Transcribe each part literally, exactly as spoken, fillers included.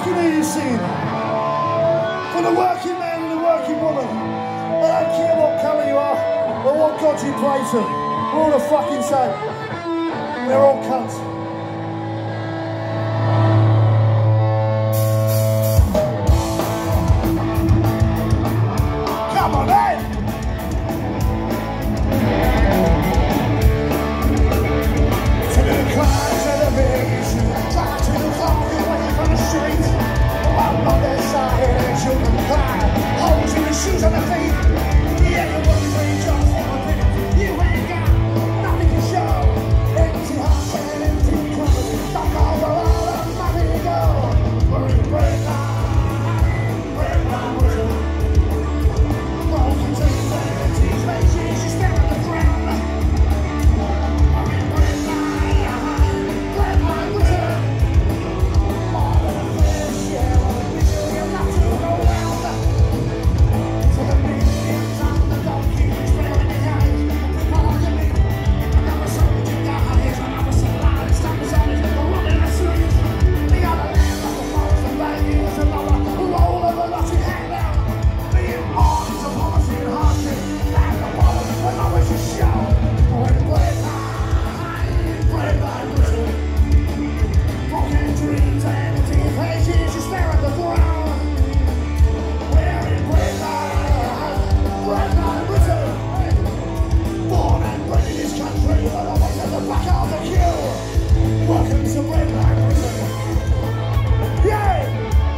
fucking hear you singing. For the working man and the working woman. I don't care what colour you are or what God you pray to. We're all the fucking same. We're all cunts. Come on, then! To the clouds of the vision, drive to the coffee away from the street. While on their side, their children cry, holes in the shoes on their feet. Yeah, you want to bring jobs for a minute. You ain't got nothing to show. Empty hearts and empty clothes. Don't know where all the money go. We're in breadline, breadline prison. Broken dreams and empty spaces, you stare at the ground. We're in breadline, breadline prison. More than a fair share of the mission, you've got to go round. To the millions on the donkeys, spreading the eyes. There's more than me. Another soldier dies, another sunlight, stands on his little run in the streets. The other land of the forest and values, another roll of the lot you hand out. Being born is a policy and hardship, and the bottom will always just show. We're in breadline, breadline prison. Broken dreams and empty pages, you stare at the ground. We're in breadline, breadline prison. Born and bred in this country, but always at the back of the queue. Welcome to breadline prison. Yay!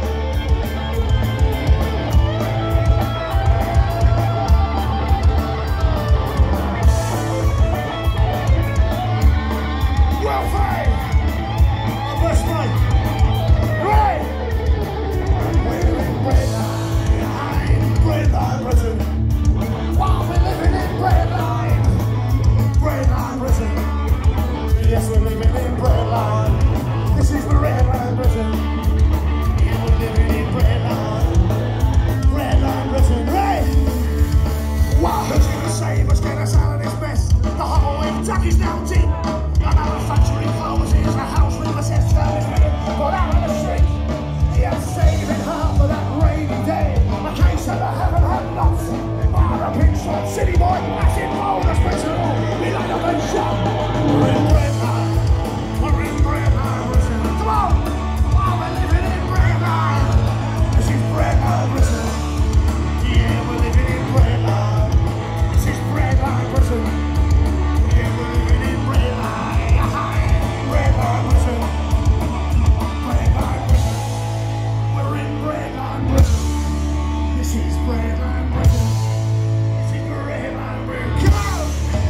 Welfare! My best mate. Right! We're in breadline, breadline prison. While we're living in breadline, breadline prison. Yes, we're living in breadline. This is breadline prison. Yeah, we're living in breadline, breadline prison. Right! Wow, who's gonna save us, get us out of this mess? The whole way jack is now deep. Another factory closes, a house with a set service ready, but out on the street. Yeah, saving her for that rainy day. A case that I haven't had lots. Bar a pinch from city boy, acid roll, the special. We light up and shot. We're in breadline, we're in breadline prison. Come on! While we're living in breadline. This is breadline prison. Yeah, we're living in breadline. This is breadline prison. Yeah, we're living in breadline. Breadline prison. Breadline prison. We're in breadline prison. This is breadline prison. This is breadline prison. Come on!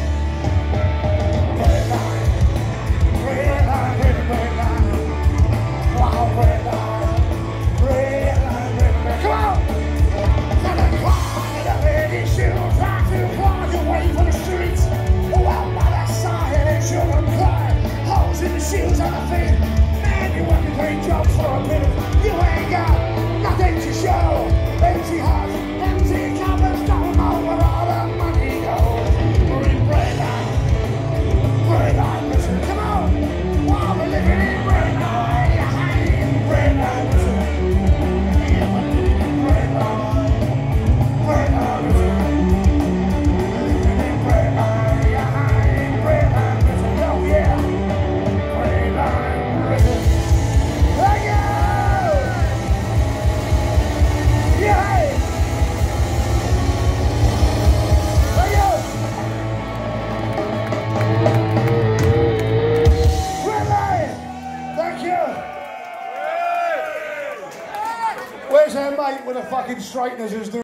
Breadline. Breadline, breadline, breadline. Wow, breadline. Breadline, breadline. Come on! Gonna climb the lady shoes, try to climb away from the streets. Well, by that side, and children cry. Holes in the shoes on the feet. Man, you want to great jobs for a minute. You ain't got nothing to show. Empty hearts, empty cupboards, don't know where all the money goes. We're in breadline, breadline prison. Come on, while we're living in breadline, breadline prison. Yeah, we're living in breadline, breadline prison. We're living in breadline, breadline prison. Oh yeah. Breadline prison. Thank you! Yay! Thank you! Breadline! Thank you! Where's our mate with the fucking straighteners who's doing